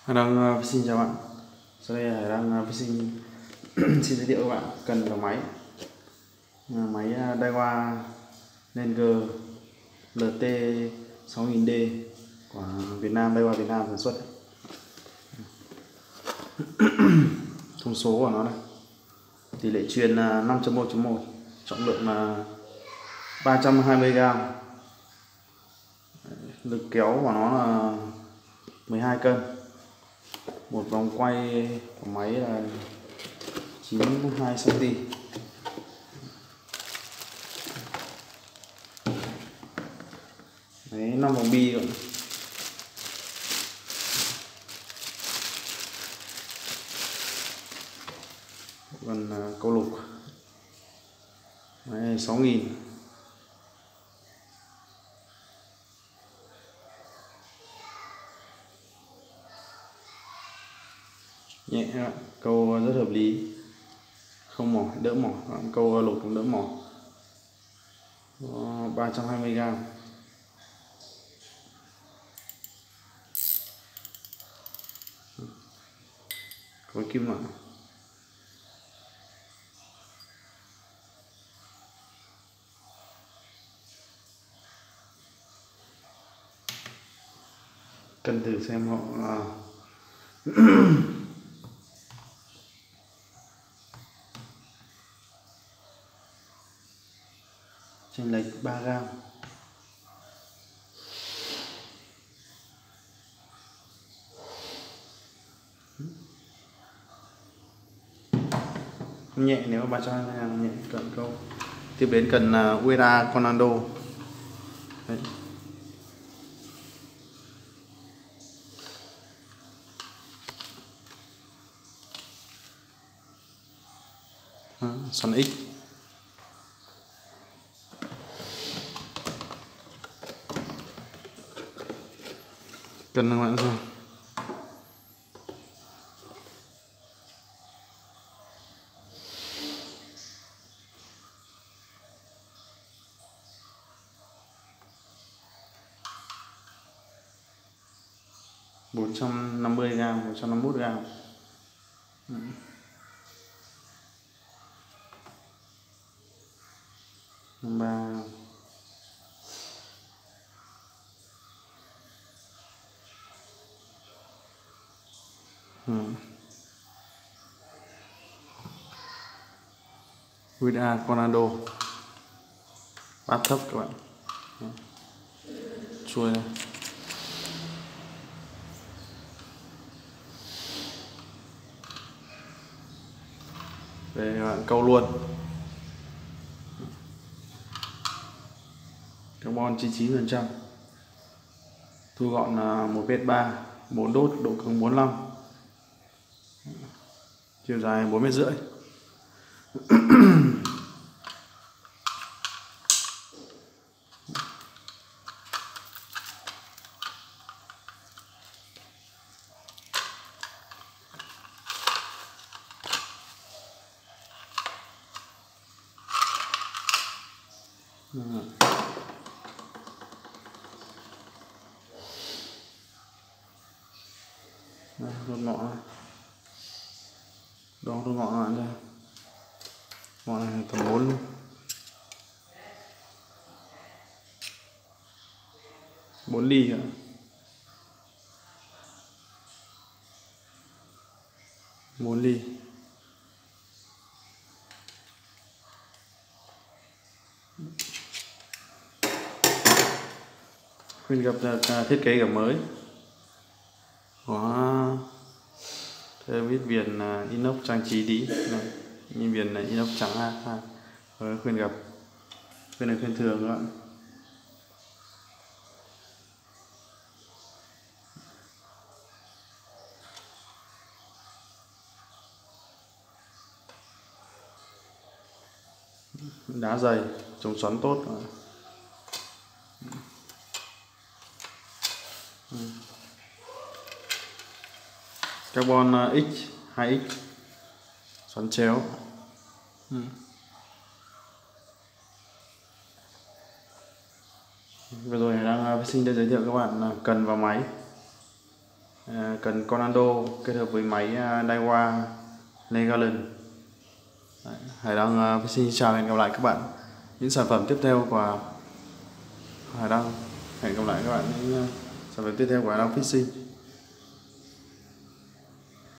Xin chào bạn. Sau đây Hải đang xin xin giới thiệu các bạn cần vào máy máy Daiwa Ranger LT 6000D của Việt Nam, Daiwa Việt Nam sản xuất. Thông số của nó này, tỷ lệ truyền là 5.1.1, trọng lượng là 320g, lực kéo của nó là 12 cân. Một vòng quay của máy là 92 cm. Đấy, 5 vòng bi rồi. Còn câu lục. Đấy, 6000. Nhẹ các bạn, câu rất hợp lý, không mỏi, đỡ mỏi, câu lục cũng đỡ mỏi. 320g. Có kim loại. Cân thử xem họ chênh lệch 3g. Nhẹ, nếu mà 320g nhẹ. Cần câu tiếp đến cần Ueda Conando. Đấy. Xoắn X. Cần các bạn xem. Bốn 450g, 151g. Ba Ueda Conando, bát thấp các bạn. Chuôi này. Đây các bạn, câu luôn. Carbon 99%. Thu gọn là 1m3, 4 đốt, độ cứng 45. Chiều dài 4,5 m. Đốt ngọ này. Đo đốt ngọ lại đây. Ngọ này tầm 4 luôn. 4 ly cả. Bốn ly. Khuyên gặp thiết kế cả mới. Có viết viền inox trang trí tí này, như viền inox trắng ha. Khuyên gặp, khuyên này khuyên thường các bạn. Đá dày, chống xoắn tốt. Carbon X, 2X, xoắn chéo. Vừa rồi đang xin giới thiệu các bạn cần vào máy cần Conando kết hợp với máy Daiwa Legalon. Hải Đăng xin chào và hẹn gặp lại các bạn những sản phẩm tiếp theo của Hải Đăng. Hẹn gặp lại các bạn những sản phẩm tiếp theo của Hải Đăng Fishing.